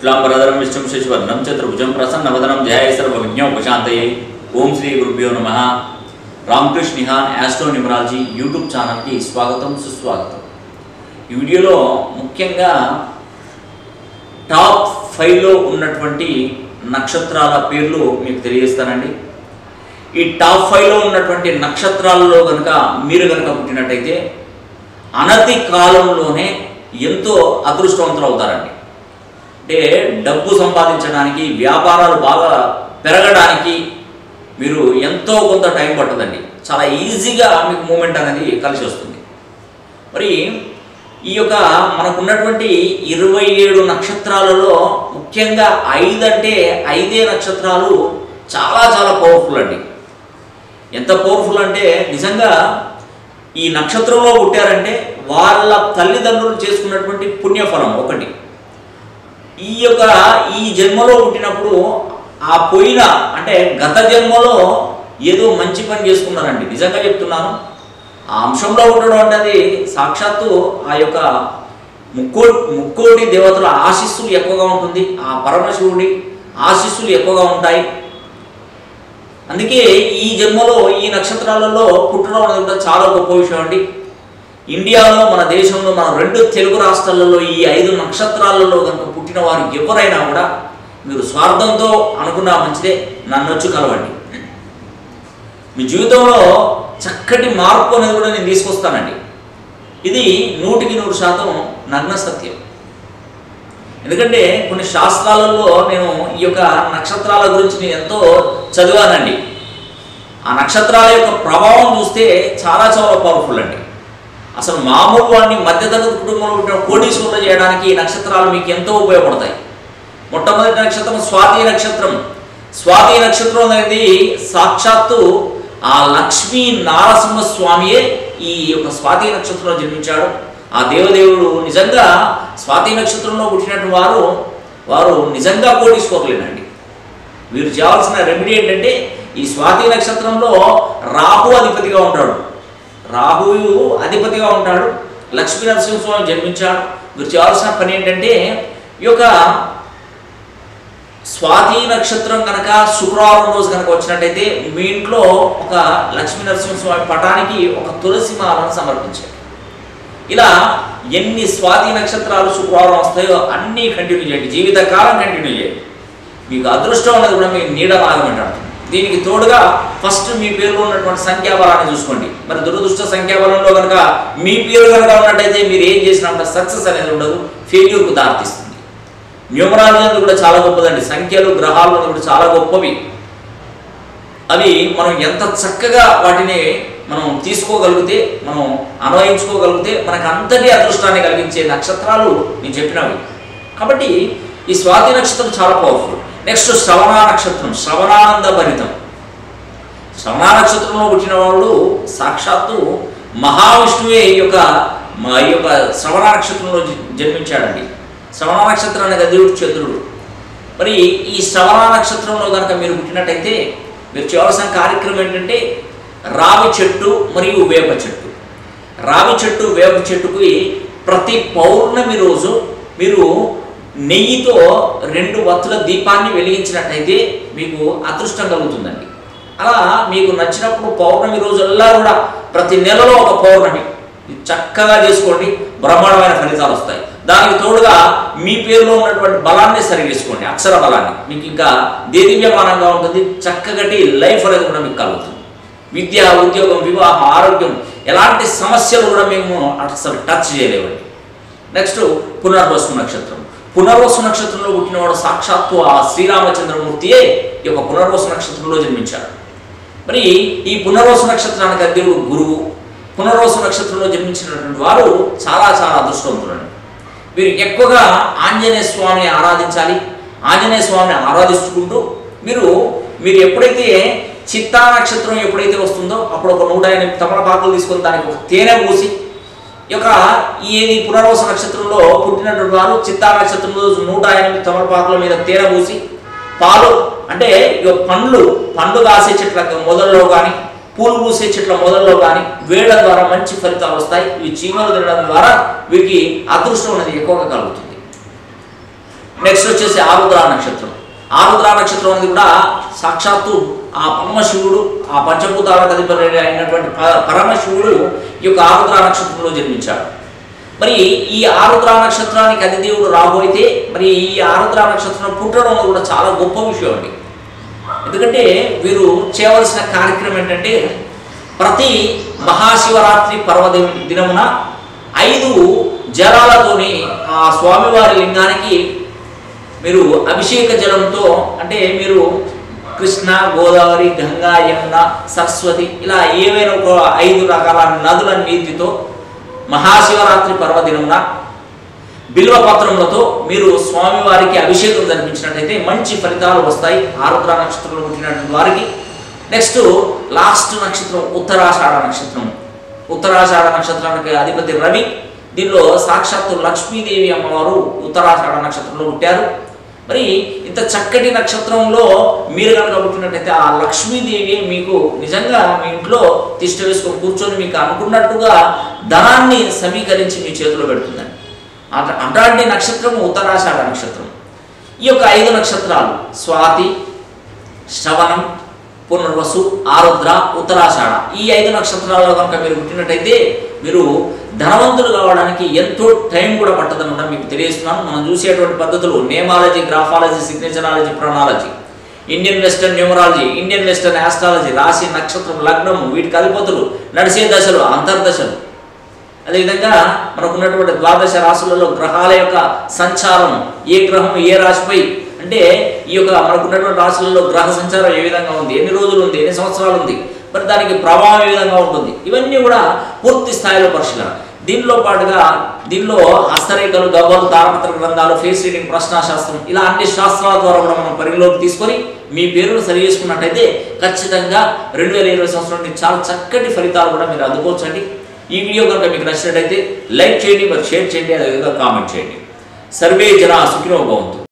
शुक्लांबरधरं विष्णुं शशिवर्णं चतुर्भुजं प्रसन्नवदनं ध्यायेत् सर्वविघ्नोपशान्तये। ओम श्री गुरुभ्यो नमः। Ramakrishna Nihan astro numerology YouTube channel की स्वागतम सुस्वागतम। ఈ వీడియోలో ముఖ్యంగా టాప్ 5 లో ఉన్నటువంటి నక్షత్రాల పేర్లు మీకు తెలియజేస్తానండి। ఈ టాప్ 5 లో ఉన్నటువంటి నక్షత్రాలలో మీరు గనుక పుట్టినట్టయితే అనతి కాలంలోనే ఎంతో అదృష్టవంతులు అవుతారండి। అంటే డబ్బు సంపాదించడానికి, వ్యాపారాలు బాగా పెరగడానికి మీరు ఎంతో కొంత టైం పట్టదండి। చాలా ఈజీగా మీకు మూమెంట్ అనేది కలిసి వస్తుంది। మరి ఈ యొక్క మనకున్నటువంటి 27 నక్షత్రాలలో ముఖ్యంగా 5 అంటే 5 నక్షత్రాలు చాలా చాలా పవర్ఫుల్ అండి। ఎంత పవర్ఫుల్ అంటే నిజంగా ఈ నక్షత్రంలో పుట్టారంటే వాళ్ళ తల్లిదండ్రులు చేసుకున్నటువంటి పుణ్యఫలం ఒకటి। ఈ జన్మలో పుట్టినప్పుడు ఆ పోయిన అంటే గత జన్మలో ఏదో మంచి పని చేసుకున్నారండి। నిజంగా చెప్తున్నాను, ఆ అంశంలో ఉండడం అనేది సాక్షాత్తు ఆ యొక్క ముక్కోటి దేవతల ఆశీస్సులు ఎక్కువగా ఉంటుంది, ఆ పరమశివుడి ఆశీస్సులు ఎక్కువగా ఉంటాయి। అందుకే ఈ జన్మలో ఈ నక్షత్రాలలో పుట్టడం అనేది కూడా చాలా గొప్ప విషయం అండి। ఇండియాలో, మన దేశంలో, మన 2 తెలుగు రాష్ట్రాలలో ఈ 5 నక్షత్రాలలో కనుక పుట్టిన వారు ఎవరైనా కూడా మీరు స్వార్థంతో అనుకున్నా మంచిదే, నన్ను వచ్చి కలవండి। మీ జీవితంలో చక్కటి మార్పు అనేది కూడా నేను తీసుకొస్తానండి। ఇది 100% నగ్న సత్యం। ఎందుకంటే కొన్ని శాస్త్రాలలో నేను ఈ యొక్క నక్షత్రాల గురించి నేను ఎంతో చదివానండి। ఆ నక్షత్రాల యొక్క ప్రభావం చూస్తే చాలా చాలా పవర్ఫుల్ అండి। అసలు మామూలు వాడిని మధ్యతరగతి కుటుంబంలో పుట్టిన కోటీశ్వరులు చేయడానికి ఈ నక్షత్రాలు మీకు ఎంతో ఉపయోగపడతాయి। మొట్టమొదటి నక్షత్రం స్వాతి నక్షత్రం। స్వాతి నక్షత్రం అనేది సాక్షాత్తు ఆ లక్ష్మీ నారసింహస్వామియే ఈ యొక్క స్వాతి నక్షత్రంలో జన్మించాడు। ఆ దేవదేవుడు నిజంగా స్వాతి నక్షత్రంలో పుట్టినటువంటి వారు నిజంగా కోటీశ్వరులేనండి। వీరు చేయాల్సిన రెమెడీ ఏంటంటే ఈ స్వాతి నక్షత్రంలో రాహు అధిపతిగా ఉంటాడు, లక్ష్మీ నరసింహస్వామి జన్మించాడు। వీరు చేయాల్సిన పని ఏంటంటే ఈ యొక్క స్వాతి నక్షత్రం కనుక శుక్రవారం రోజు కనుక వచ్చినట్టయితే మీ ఇంట్లో ఒక లక్ష్మీ నరసింహస్వామి పటానికి ఒక తులసి మాలను సమర్పించారు। ఇలా ఎన్ని స్వాతి నక్షత్రాలు శుక్రవారం వస్తాయో అన్నీ కంటిన్యూ చేయండి, జీవితకాలం కంటిన్యూ చేయండి। మీకు అదృష్టం అనేది కూడా మీకు నీడ లాగమంటారు। దీనికి తోడుగా ఫస్ట్ మీ పేరులో ఉన్నటువంటి సంఖ్యాబలాన్ని చూసుకోండి। మరి దురదృష్ట సంఖ్యాబలంలో కనుక మీ పేరు కనుక ఉన్నట్టయితే మీరు ఏం చేసినప్పుడు సక్సెస్ అనేది ఉండదు, ఫెయిల్యూర్కు దారితీస్తుంది। న్యూమరాలజీ అనేది కూడా చాలా గొప్పదండి। సంఖ్యలు, గ్రహాలు అనేది కూడా చాలా గొప్పవి। అవి మనం ఎంత చక్కగా వాటిని మనం తీసుకోగలిగితే, మనం అన్వయించుకోగలిగితే మనకు అంతటి అదృష్టాన్ని కలిగించే నక్షత్రాలు నేను చెప్పినవి। కాబట్టి ఈ స్వాతి నక్షత్రం చాలా పవర్ఫుల్। నెక్స్ట్ శ్రవణ నక్షత్రం, శ్రవణానంద భరితం। శ్రవణ నక్షత్రంలో పుట్టిన వాడు సాక్షాత్తు మహావిష్ణువే ఈ యొక్క శ్రవణ నక్షత్రంలో జన్మించాడండి। శ్రవణ నక్షత్రానికి అధిపతి చంద్రుడు। మరి ఈ శ్రవణ నక్షత్రంలో కనుక మీరు పుట్టినట్టయితే మీరు చేయాల్సిన కార్యక్రమం ఏంటంటే రావి చెట్టు మరియు వేప చెట్టు। రావి చెట్టు, వేప చెట్టుకి ప్రతి పౌర్ణమి రోజు మీరు నెయ్యితో 2 వత్తుల దీపాన్ని వెలిగించినట్టయితే మీకు అదృష్టం కలుగుతుందండి। అలా మీకు నచ్చినప్పుడు పౌర్ణమి రోజుల్లా కూడా ప్రతి నెలలో ఒక పౌర్ణమి చక్కగా చేసుకోండి, బ్రహ్మాండమైన ఫలితాలు వస్తాయి। దానికి తోడుగా మీ పేరులో ఉన్నటువంటి బలాన్ని సరి చేసుకోండి, అక్షర బలాన్ని, మీకు ఇంకా దేదీప్యమానంగా ఉంటుంది। చక్కగటి లైఫ్ అనేది కూడా మీకు కలుగుతుంది। విద్య, ఉద్యోగం, వివాహం, ఆరోగ్యం ఎలాంటి సమస్యలు కూడా మేము అసలు టచ్ చేయలేవండి। నెక్స్ట్ పునర్వసు నక్షత్రం। పునర్వసు నక్షత్రంలో పుట్టినవాడు సాక్షాత్తు ఆ శ్రీరామచంద్రమూర్తియే ఈ యొక్క పునర్వసు నక్షత్రంలో జన్మించాడు। మరి ఈ పునర్వసు నక్షత్రానికి అధిపతి గురువు। పునర్వసు నక్షత్రంలో జన్మించినటువంటి వారు చాలా చాలా అదృష్టవంతులండి। వీరు ఎక్కువగా ఆంజనేయ స్వామిని ఆరాధించాలి। ఆంజనేయ స్వామిని ఆరాధించుకుంటూ మీరు ఎప్పుడైతే చిత్తా నక్షత్రం ఎప్పుడైతే వస్తుందో అప్పుడు ఒక 108 తమలపాకులు తీసుకొని దానికి ఒక తేనె పూసి ఈ పునర్వసు నక్షత్రంలో పుట్టినటువంటి వారు చిత్తా నక్షత్రంలో 108 తమలపాకుల మీద తేనె పూసి పాలు అంటే పండ్లు కాసే చెట్ల మొదల్లో కానీ, పూలు పూసే చెట్ల మొదల్లో కానీ వేయడం ద్వారా మంచి ఫలితాలు వస్తాయి। ఇవి చీమలు తినడం ద్వారా వీరికి అదృష్టం అనేది ఎక్కువగా కలుగుతుంది। నెక్స్ట్ వచ్చేసి ఆరుద్ర నక్షత్రం. ఆరుద్ర నక్షత్రం అనేది కూడా సాక్షాత్తు ఆ పరమశివుడు, ఆ పంచభూతాలకు అధిపతి అయినటువంటి పరమశివుడు ఈ యొక్క ఆరుద్ర నక్షత్రంలో జన్మించాడు. మరి ఈ ఆరుద్ర నక్షత్రానికి అధిదేవుడు రాహు అయితే మరి ఈ ఆరుద్ర నక్షత్రం పుట్టడం కూడా చాలా గొప్ప విషయం అండి. ఎందుకంటే వీరు చేయవలసిన కార్యక్రమం ఏంటంటే ప్రతి మహాశివరాత్రి దినమున 5 జలాలతోని ఆ స్వామివారి లింగానికి మీరు అభిషేక జలంతో, అంటే మీరు కృష్ణ, గోదావరి, గంగా, యమున, సరస్వతి ఇలా ఏవైనా ఒక 5 రకాల నదుల నీటితో మహాశివరాత్రి పర్వదినమున బిల్వపత్రములతో మీరు స్వామివారికి అభిషేకం జరిపించినట్లయితే మంచి ఫలితాలు వస్తాయి ఆరుద్ర నక్షత్రంలో పుట్టినటువంటి వారికి. నెక్స్ట్ లాస్ట్ నక్షత్రం ఉత్తరాషాఢ నక్షత్రం. ఉత్తరాషాఢ నక్షత్రానికి అధిపతి రవి. దీనిలో సాక్షాత్తు లక్ష్మీదేవి అమ్మవారు ఉత్తరాషాఢ నక్షత్రంలో పుట్టారు. మరి ఇంత చక్కటి నక్షత్రంలో మీరు కనుక పుట్టినట్టయితే ఆ లక్ష్మీదేవి మీకు నిజంగా మీ ఇంట్లో తిష్ట వేసుకొని కూర్చొని మీకు అనుకున్నట్టుగా ధనాన్ని సమీకరించి మీ చేతిలో పెడుతుందండి. అట్లాంటి నక్షత్రము ఉత్తరాషాఢ నక్షత్రం. ఈ యొక్క 5 నక్షత్రాలు స్వాతి, శ్రవణం, పునర్వసు, ఆరుద్ర, ఉత్తరాషాఢ ఈ 5 నక్షత్రాల్లో కనుక మీరు పుట్టినట్టయితే మీరు ధనవంతులు కావడానికి ఎంతో టైం కూడా పట్టదనమాట మీకు తెలియజేస్తున్నాను. మనం చూసేటువంటి పద్ధతులు namology, graphology, signaturology, pronology, Indian western numerology, Indian western astrology, రాశి, నక్షత్రం, లగ్నము, వీటికి అధిపతులు, నడిచే దశలు, అంతర్దశలు, అదేవిధంగా మనకున్నటువంటి ద్వాదశ రాశులలో గ్రహాల యొక్క సంచారం, ఏ గ్రహం ఏ రాశిపై, అంటే ఈ యొక్క మనకున్నటువంటి రాశులలో గ్రహ సంచారం ఏ విధంగా ఉంది, ఎన్ని రోజులు ఉంది, ఎన్ని సంవత్సరాలు ఉంది, మరి దానికి ప్రభావం ఏ విధంగా ఉంటుంది, ఇవన్నీ కూడా పూర్తి స్థాయిలో పరిశీలన. దీనిలో పాటుగా దీనిలో హస్తరేఖలు, గవ్వలు, తారపత్ర గ్రంథాలు, ఫేస్ రీడింగ్, ప్రశ్నాశాస్త్రం ఇలా అన్ని శాస్త్రాల ద్వారా కూడా మనం పరిగణలోకి తీసుకొని మీ పేరును సరి చేసుకున్నట్టయితే ఖచ్చితంగా 2020 సంవత్సరం నుండి చాలా చక్కటి ఫలితాలు కూడా మీరు అందుకోవచ్చండి. ఈ వీడియో కనుక మీకు నచ్చినట్టయితే లైక్ చేయండి, మరి షేర్ చేయండి, అదేవిధంగా కామెంట్ చేయండి. సర్వే జనా సుఖినో భవంతు.